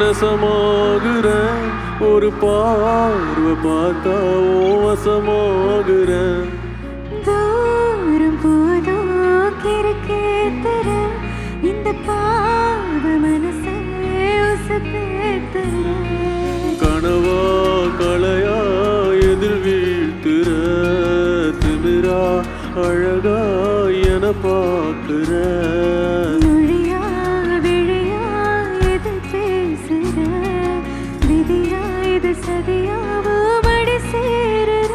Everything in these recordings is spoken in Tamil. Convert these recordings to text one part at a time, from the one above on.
நெசமாகுறேன் ஒரு பார்வை பார்த்தா வசமாகுறேன் தூரம் போதோ கிறுக்கேத்துற இந்த பாவ மனசே உசுப்பேத்துற கனவா கலையா எதிர் வீழ்த்துற திமிரா அழகா என பார்க்கிற மொழியா விழியா எது பேசுற விதியா இது சதியாவோ மடி சேருற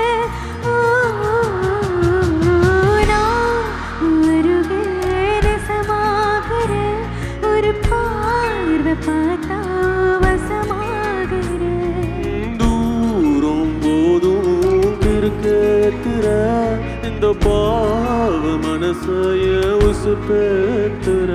அருகே ரசமாகிற ஒரு பார்வை பார்த்தா வசமாகிற தூரம் போதும் திருக்கேத்துற இந்த பாவ மனசைய உசுப்பேத்துற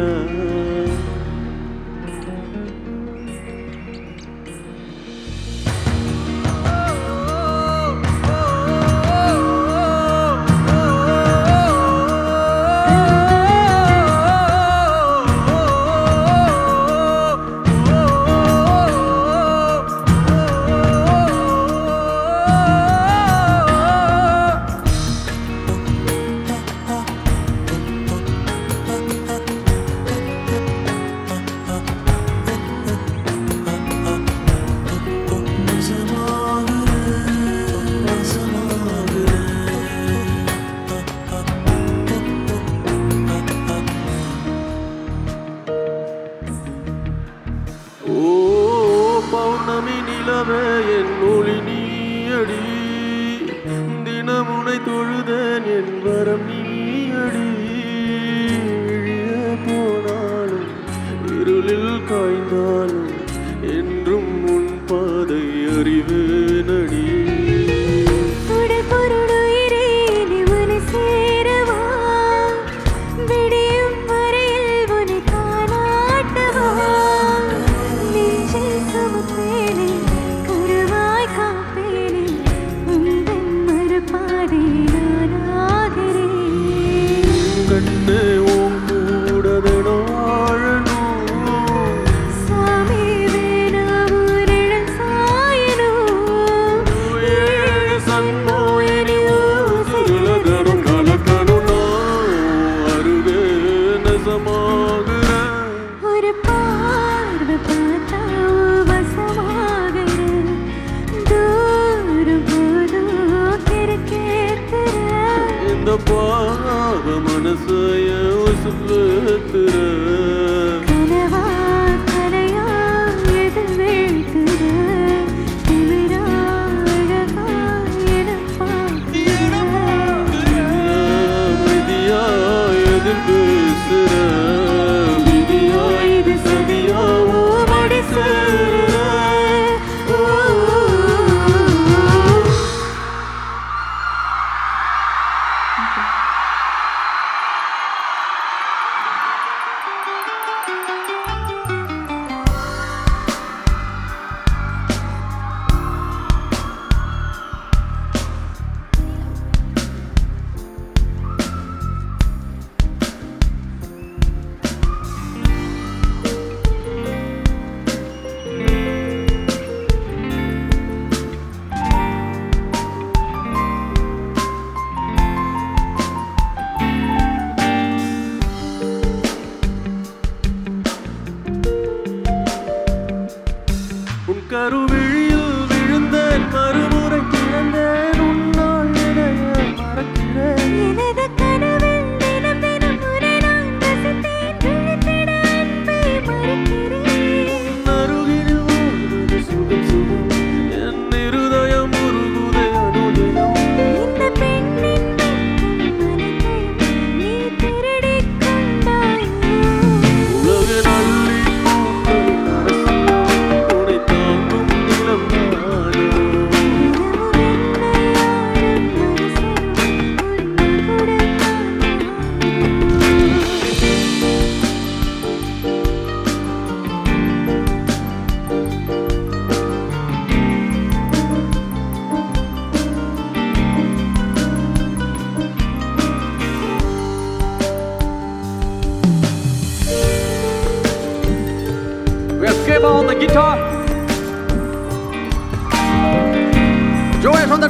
பௌர்ணமி நிலவே என் ஒளி நீயடி தினமுனை தொழுதேன் என் வரம் நீயடி போனாலும் இருளில் காய்ந்தாலும் என்றும் உன் பாதை அறிவேனடி கண்ணே உன் கூட வாழணும் சாமி வேணாம் உன்னிடம் சாயணும் ஏழு சன்மோயினி உலகணும் கலக்கணும் நான் அருகே நெசமாகுறேன் ஒரு பார்வை பார்த்தா வசமாகிற தூரம் போதோ கிறுக்கேத்துற இந்த பாவ மனசைய உசுப்பேத்துற கனவா கலையா எது வீழ்த்துற திமிரா அழகா என பார்க்கிற விதியா எதிர் பேசுற விதியா இது சதியாவோ மடி சேருற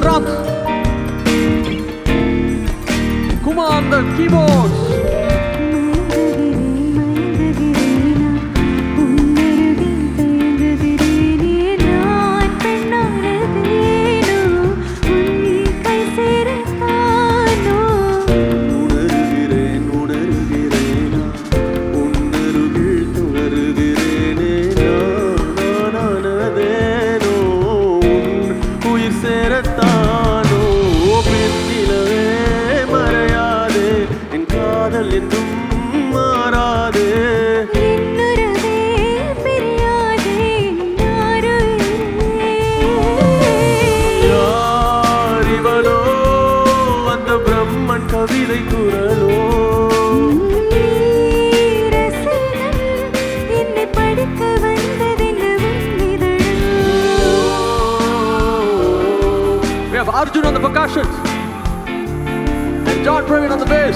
drums. Kumar on the keyboards. Arjun on the percussion and John Praveen on the bass.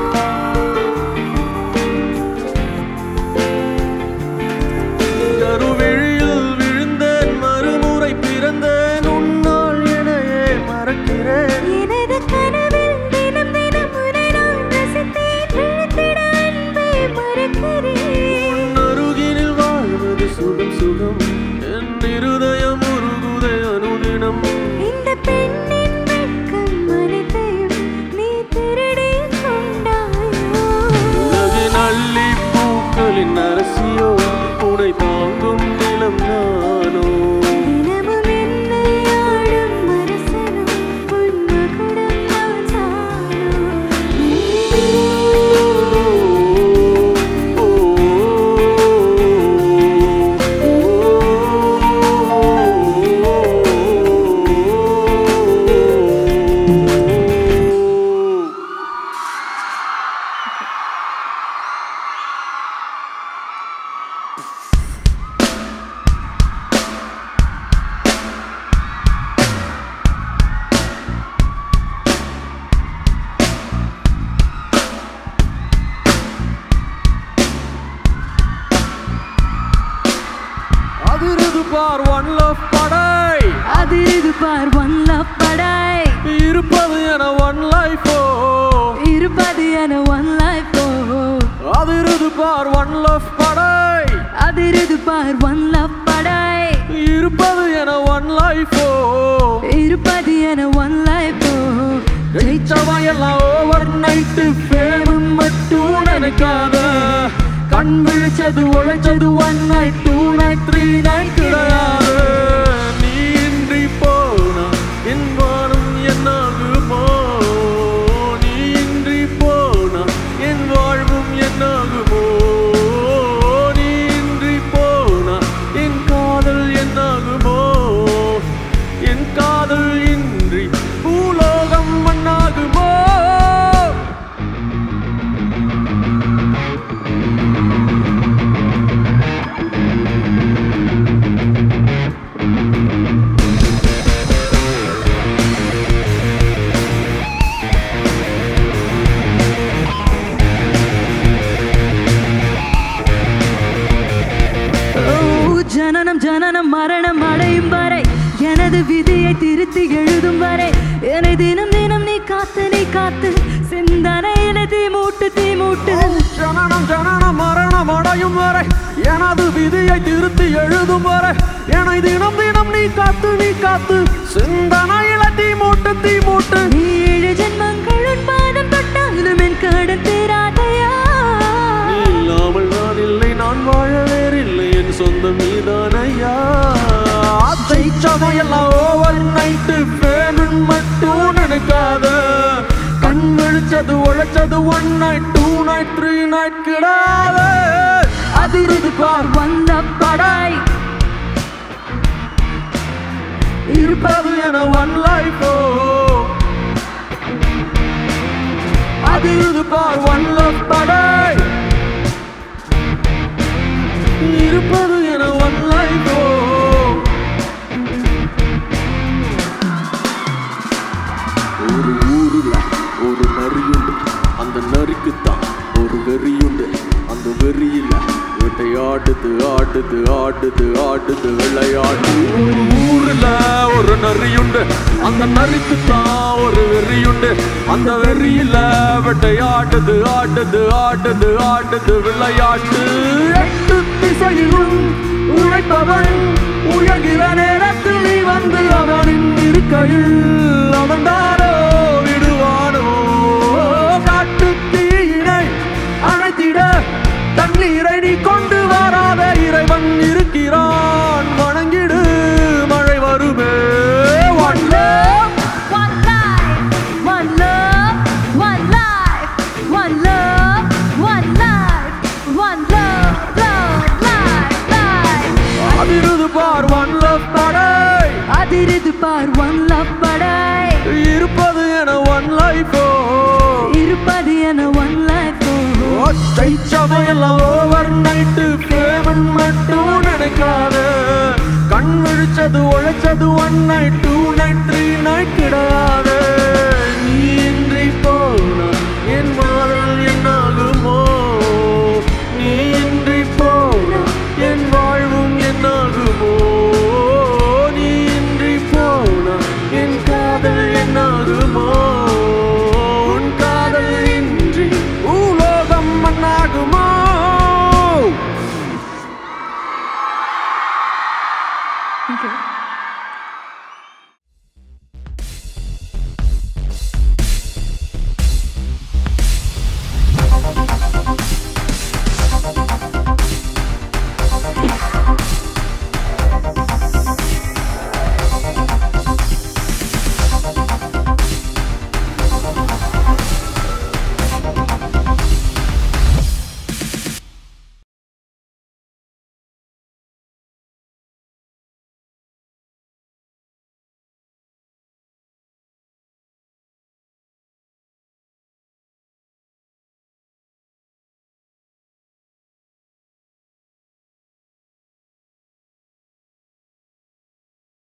கருவெளியில் விழுந்தேன் மறுமுறை பிறந்தேன் உன்னால் எனையே மறக்கிறேன் எனது கனவில் தினம் தினம் உன்னை நான் ரசித்தேன் விழித்திட அன்பை மறக்கிறேன் உன் அருகினில் வாழ்வது சுகம் சுகம் என் இருதயம் உருகுதே அனுதினம் இந்த பெண்ணின் வெட்கம் அனைத்தையும் நீ திருடி கொண்டாயோ உலகின் அள்ளி பூக்களின் அரசியோ உனை தாங்கும் நிலம் நானோ தினமும் என்னை ஆடும் மனசனும் உன் மகுடம் நான் தானோ அதிரது பார் ஒன் லவ் படை அதிரது பார் ஒன் லவ் படை இருப்பது என ஒன் லைஃபோ இருப்பது என ஒன் லைஃபோ அதிரது பார் ஒன் லவ் படை அதிரது பார் ஒன் லவ் படை இருப்பது என ஒன் லைஃபோ இருப்பது என ஒன் லைஃபோ ஜெயிச்சவன் எல்லாம் ஓவர் நைட்டு ஃபேம் மட்டும் நினைக்காத கண் விழிச்சது உழைச்சது one night two night three night கிடையாது நீ இன்றி போனா என் வானம் என்னாகுமோ நீ இன்றி போனா என் வாழ்வும் என்னாகுமோ நீ இன்றி போனா என் காதல் என்னாகுமோ என் காதல் இன்றி பூலோகம் மண்ணாகுமோ ஜனனம் ஜனனம் மரணம் அடையும் வரை எனது விதியை திருத்தி எழுதும் வரை என்னை தினம் தினம் நீ காத்து சிந்தனையில தீ மூட்டு ஜனனம் ஜனனம் மரணம் அடையும் வரை எனது விதியை திருத்தி எழுதும் வரை என்னை தினம் தினம் நீ காத்து சிந்தனையில தீ மூட்டு நீ 7 ஜென்மங்கள் உன் பாதம் தொட்டாலும் என் கடன் தீராதையா நீ இல்லாமல் நான் இல்லை நான் வாழ வேறில்லை என் சொந்தம் நீதானையா ஜெயிச்சவையெல்லாம் ஓவர் நைட்டு ஃபேம் மட்டும் நினைக்காத கண் விழிச்சது உழைச்சது one night two night three night கிடாத அதிரது பார் வந்த படை இருப்பது என ஒன் லைஃபோ அதிரது பார் ஒன் லவ் படை இருப்பது என ஒன் லைஃபோ ஒரு ஊருல ஒரு நரியுண்டு அந்த நரிக்குத்தான் ஒரு வெறியுண்டு அந்த வெறியில வேட்டையாட ஆடுது ஆடுது ஆடுது ஆடுது விளையாடு. ஒரு ஊர்ல ஒரு நரியுண்டு, அந்த நரிக்கு தான் ஒரு வெறியுண்டு. அந்த வெறியில வேட்டையாடுது ஆடுது ஆடுது ஆடுது விளையாட்டு. 8 திசையிலும் உழைப்பவன் உயர்கிற நேரத்தில் நீ வந்து அவனின் இருக்கையில் அவன்தானோ விடுவானோ. காட்டு தீயினை அணைத்திட தண்ணீரை நீ கொண்டு வராத இறைவன் இருக்கிறான், வணங்கிடு மழை வருமே. One love, one life, one love, one life, one love, one life, one love, love, life, life. அதிருது பார் one love படை, அதிருது பார் one love படை. இருப்பது என one life. இருப்பது என one life. சமையெல்லாம் ஓவர் நைட்டு பேமெண்ட் மட்டும் நினைக்காத. கண் விழிச்சது உழைச்சது 1 night 2 night 3 night கிடையாது.